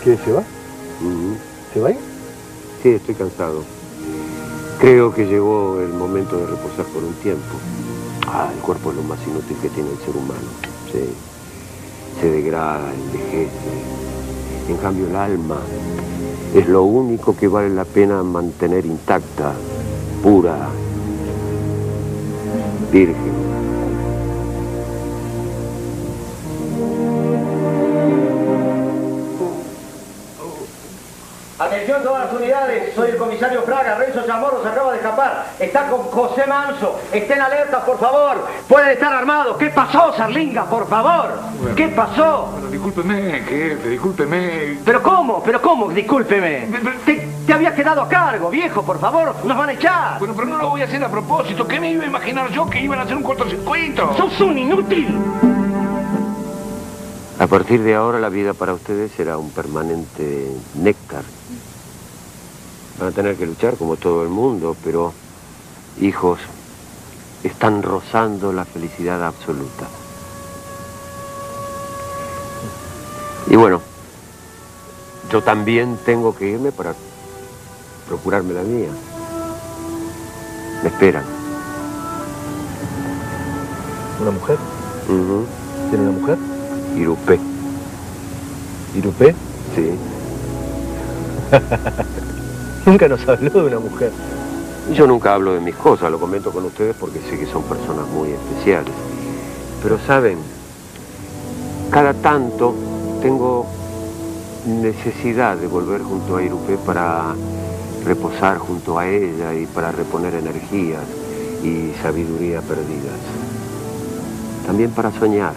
¿Qué, se va? ¿Se va a ir? Sí, estoy cansado. Creo que llegó el momento de reposar por un tiempo. El cuerpo es lo más inútil que tiene el ser humano. Se degrada, envejece. En cambio, el alma es lo único que vale la pena mantener intacta, pura, virgen. Atención todas las unidades, soy el comisario Fraga, Renzo Chamorro se acaba de escapar, está con José Manso, estén alertas por favor, pueden estar armados. ¿Qué pasó, Sarlinga, por favor? Bueno, ¿qué pasó? Bueno, discúlpeme, jefe, discúlpeme. ¿Pero cómo? Discúlpeme. Te había quedado a cargo, viejo, por favor, nos van a echar. Bueno, pero no lo voy a hacer a propósito, ¿qué me iba a imaginar yo que iban a hacer un cortocircuito? ¡Sos un inútil! A partir de ahora la vida para ustedes será un permanente néctar. Van a tener que luchar como todo el mundo, pero, hijos, están rozando la felicidad absoluta. Y bueno, yo también tengo que irme para procurarme la mía. Me esperan. ¿Una mujer? ¿Tiene una mujer? Irupé. ¿Irupé? Sí. Nunca nos habló de una mujer. Yo nunca hablo de mis cosas, lo comento con ustedes porque sé que son personas muy especiales. Pero saben, cada tanto tengo necesidad de volver junto a Irupé para reposar junto a ella y para reponer energías y sabiduría perdidas. También para soñar.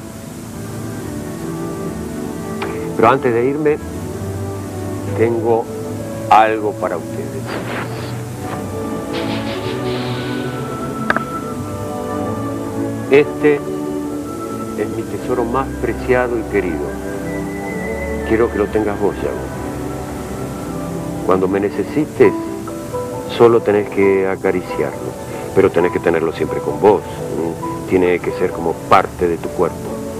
Pero antes de irme, tengo algo para ustedes. Este es mi tesoro más preciado y querido. Quiero que lo tengas vos, Yago. Cuando me necesites, solo tenés que acariciarlo. Pero tenés que tenerlo siempre con vos. Tiene que ser como parte de tu cuerpo.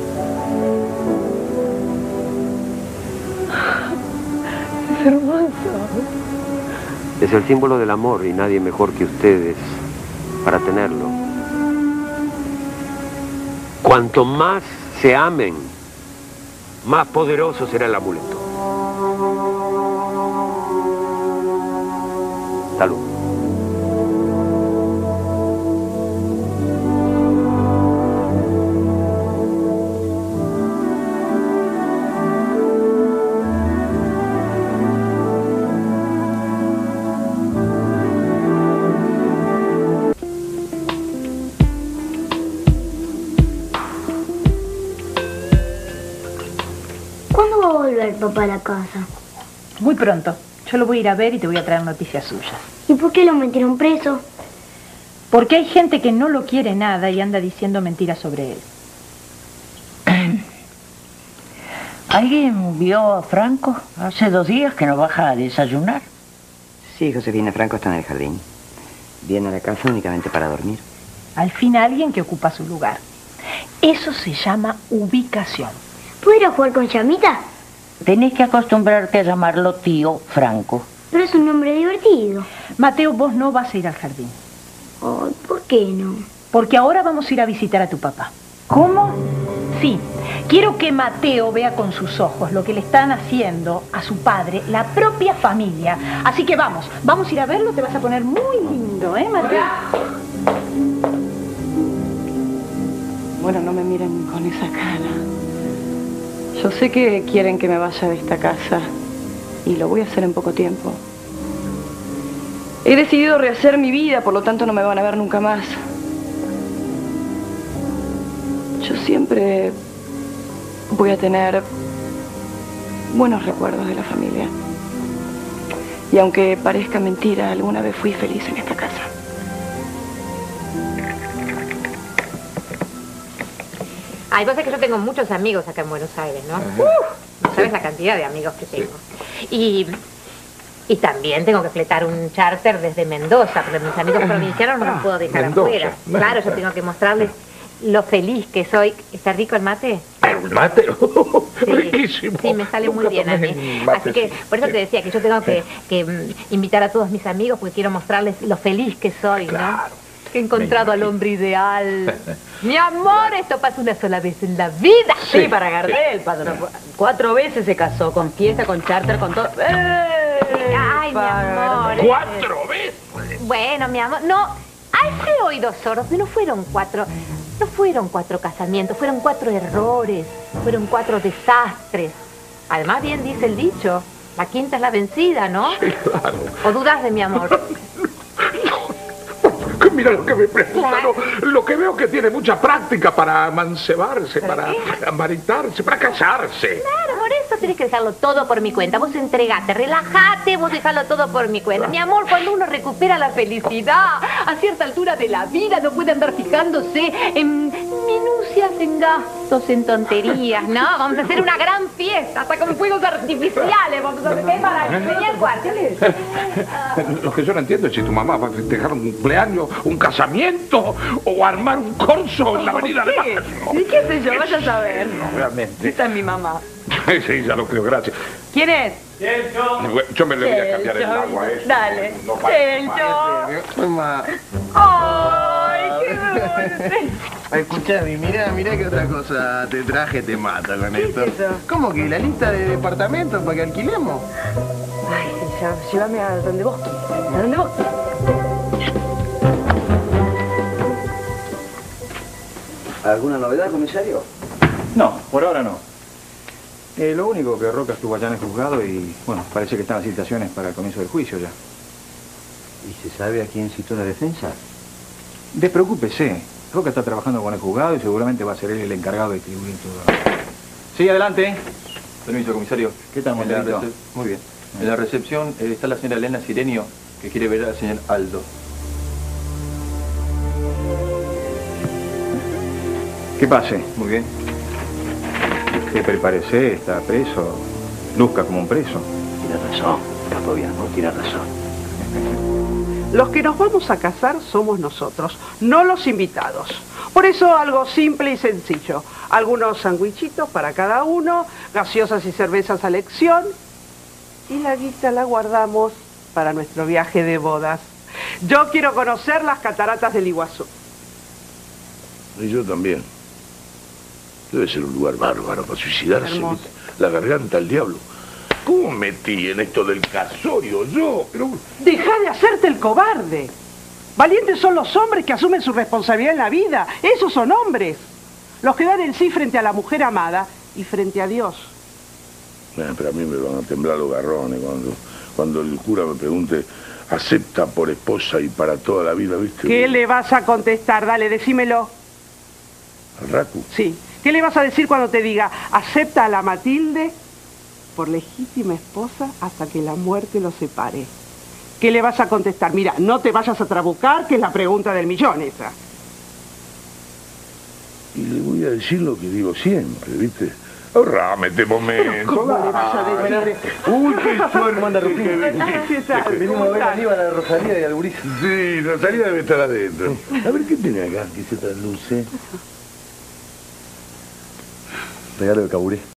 Es hermoso. Es el símbolo del amor y nadie mejor que ustedes para tenerlo. Cuanto más se amen, más poderoso será el amuleto. Salud. ¿Cuándo va a volver papá a la casa? Muy pronto. Yo lo voy a ir a ver y te voy a traer noticias suyas. ¿Y por qué lo metieron preso? Porque hay gente que no lo quiere nada y anda diciendo mentiras sobre él. ¿Alguien vio a Franco? Hace 2 días que no baja a desayunar. Sí, Josefina, Franco está en el jardín. Viene a la casa únicamente para dormir. Al fin alguien que ocupa su lugar. Eso se llama ubicación. ¿Puedo ir a jugar con Llamita? Tenés que acostumbrarte a llamarlo tío Franco. Pero es un nombre divertido. Mateo, vos no vas a ir al jardín. Oh, ¿por qué no? Porque ahora vamos a ir a visitar a tu papá. ¿Cómo? Sí. Quiero que Mateo vea con sus ojos lo que le están haciendo a su padre, la propia familia. Así que vamos a ir a verlo, te vas a poner muy lindo, ¿eh, Mateo? Bueno, no me miren con esa cara. Yo sé que quieren que me vaya de esta casa y lo voy a hacer en poco tiempo. He decidido rehacer mi vida, por lo tanto no me van a ver nunca más. Yo siempre voy a tener buenos recuerdos de la familia. Y aunque parezca mentira, alguna vez fui feliz en esta casa. Ay, vos sabés que yo tengo muchos amigos acá en Buenos Aires, ¿no? No sabes la cantidad de amigos que tengo. Y también tengo que fletar un charter desde Mendoza, porque mis amigos provincianos no los puedo dejar Mendoza. afuera. Claro, yo tengo que mostrarles lo feliz que soy. ¿Está rico el mate? ¿El mate? Sí, riquísimo. sí, me sale muy bien a mí. Así que, por eso te decía que yo tengo que invitar a todos mis amigos porque quiero mostrarles lo feliz que soy, Claro. ¿no? Que he encontrado al hombre ideal. Mi amor, esto pasa una sola vez en la vida. Sí, para Gardel, patrón. 4 veces se casó, con fiesta, con charter, con todo. Ay, mi amor. 4 veces. Bueno, mi amor, no. Ay, ese oídos sordos, no fueron 4. No fueron 4 casamientos, fueron 4 errores. Fueron 4 desastres. Además, bien dice el dicho, la quinta es la vencida, ¿no? Sí, claro. ¿O dudas de mi amor? Mira lo que me pregunta, Claro. lo que veo que tiene mucha práctica para amancebarse, para amaritarse, para casarse. Claro, por eso tienes que dejarlo todo por mi cuenta. Vos entregate, relájate, vos dejalo todo por mi cuenta. Mi amor, cuando uno recupera la felicidad a cierta altura de la vida, no puede andar fijándose en minucias, en gastos, en tonterías, ¿no? Vamos a hacer una gran fiesta, hasta con fuegos artificiales. Vamos a hacer para enseñar cuarteles. Lo que yo no entiendo es si tu mamá va a festejar un cumpleaños, un casamiento o armar un corso en la avenida de Mayo. ¿Y qué sé yo? Vaya a saber. No, realmente. Esta es mi mamá. Sí, ya lo creo, gracias. ¿Quién es? Yo me le voy a cambiar el agua a eso. Dale. No Chelcho. Mamá. ¡Ay, qué dulce! Escuchame, mirá qué otra cosa te traje, te mata con ¿Qué esto. es eso? ¿Cómo que la lista de departamentos para que alquilemos? Ay, llévame a donde vos quieras. ¿A dónde vos quieras? ¿Alguna novedad, comisario? No, por ahora no. Lo único que Roca estuvo allá en el juzgado y, bueno, parece que están las citaciones para el comienzo del juicio ya. ¿Y se sabe a quién citó la defensa? Despreocúpese. Roca está trabajando con el juzgado y seguramente va a ser él el encargado de distribuir todo. Sí, adelante. Permiso, comisario. ¿Qué tal, Monterito? Muy bien. En la recepción está la señora Elena Sirenio, que quiere ver al señor Aldo. ¿Qué pase? Muy bien. Que prepárese, está preso. Luzca como un preso. Tiene razón, Capobiano, tiene razón. Los que nos vamos a casar somos nosotros, no los invitados. Por eso algo simple y sencillo. Algunos sandwichitos para cada uno, gaseosas y cervezas a elección. Y la guita la guardamos para nuestro viaje de bodas. Yo quiero conocer las cataratas del Iguazú. Y yo también. Debe ser un lugar bárbaro para suicidarse. Hermoso. ¿Viste? La garganta al diablo. ¿Cómo metí en esto del casorio yo? Pero... Deja de hacerte el cobarde. Valientes son los hombres que asumen su responsabilidad en la vida. Esos son hombres. Los que dan el sí frente a la mujer amada y frente a Dios. Pero a mí me van a temblar los garrones cuando el cura me pregunte, ¿acepta por esposa y para toda la vida, viste? ¿Qué le vas a contestar? Dale, decímelo. ¿Al Racu? Sí. ¿Qué le vas a decir cuando te diga, acepta a la Matilde por legítima esposa hasta que la muerte los separe? ¿Qué le vas a contestar? Mira, no te vayas a trabucar, que es la pregunta del millón esa. Y le voy a decir lo que digo siempre, ¿viste? Ahorrame este momento. ¿Cómo le vas a decir? Uy, qué suerte. Manda Rufín. ¿Qué tal? Venimos a ver a Aníbal, a Rosalía y al Guriza. Sí, Rosalía debe estar adentro. A ver, ¿qué tiene acá que se trasluce? Regalo de Caburé.